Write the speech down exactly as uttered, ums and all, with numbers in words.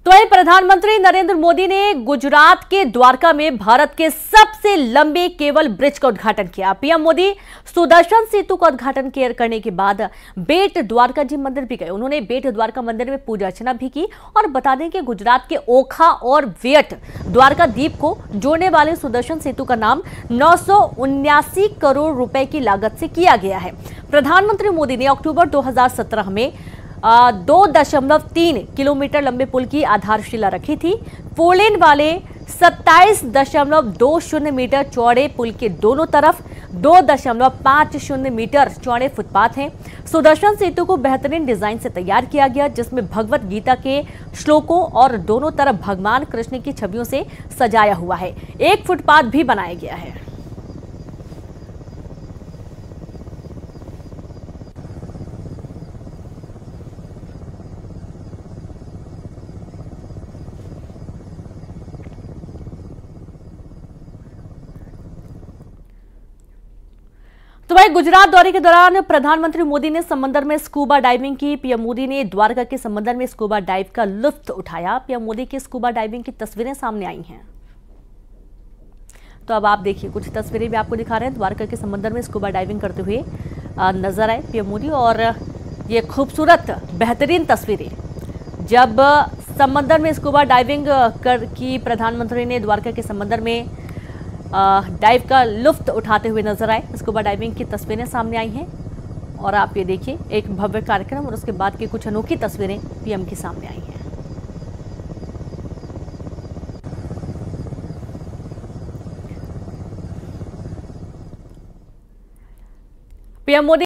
तो वहीं प्रधानमंत्री नरेंद्र मोदी ने गुजरात के द्वारका में भारत के सबसे लंबे केबल ब्रिज का उद्घाटन किया। पीएम मोदी सुदर्शन सेतु का उद्घाटन करने के बाद बेट द्वारका जी मंदिर भी गए। उन्होंने बेट द्वारका मंदिर में पूजा अर्चना भी की और बता दें कि गुजरात के ओखा और वेट द्वारका द्वीप को जोड़ने वाले सुदर्शन सेतु का नाम नौ सौ उन्यासी करोड़ रुपए की लागत से किया गया है। प्रधानमंत्री मोदी ने अक्टूबर दो हजार सत्रह में दो दशमलव तीन किलोमीटर लंबे पुल की आधारशिला रखी थी। फोर लेन वाले सत्ताईस दशमलव दो शून्य मीटर चौड़े पुल के दोनों तरफ दो दशमलव पांच शून्य मीटर चौड़े फुटपाथ हैं। सुदर्शन सेतु को बेहतरीन डिजाइन से तैयार किया गया, जिसमें भगवत गीता के श्लोकों और दोनों तरफ भगवान कृष्ण की छवियों से सजाया हुआ है। एक फुटपाथ भी बनाया गया है। तो भाई गुजरात दौरे के दौरान प्रधानमंत्री मोदी ने समंदर में स्कूबा डाइविंग की। पीएम मोदी ने द्वारका के समंदर में स्कूबा डाइव का लुत्फ उठाया। पीएम मोदी की स्कूबा डाइविंग की तस्वीरें सामने आई हैं। तो अब आप देखिए, कुछ तस्वीरें भी आपको दिखा रहे हैं। द्वारका के समंदर में स्कूबा डाइविंग करते हुए नजर आए पीएम मोदी, और ये खूबसूरत बेहतरीन तस्वीरें जब समंदर में स्कूबा डाइविंग कर की प्रधानमंत्री ने द्वारका के समंदर में डाइव का लुफ्त उठाते हुए नजर आए। स्कूबा डाइविंग की तस्वीरें सामने आई हैं और आप ये देखिए, एक भव्य कार्यक्रम और उसके बाद की कुछ अनोखी तस्वीरें पीएम के सामने आई हैं। पीएम मोदी